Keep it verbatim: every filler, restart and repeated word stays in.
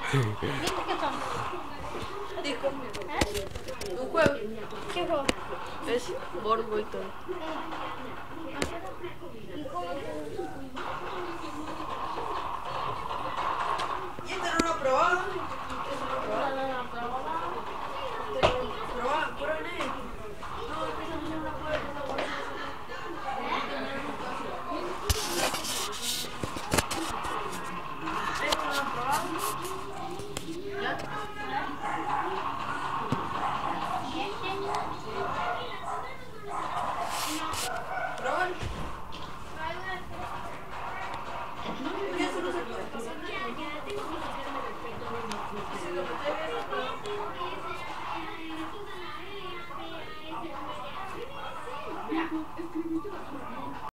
¿Viste qué son? Disco. ¿Eh? Un juego. ¿Qué juego? Es Board Boy Toy.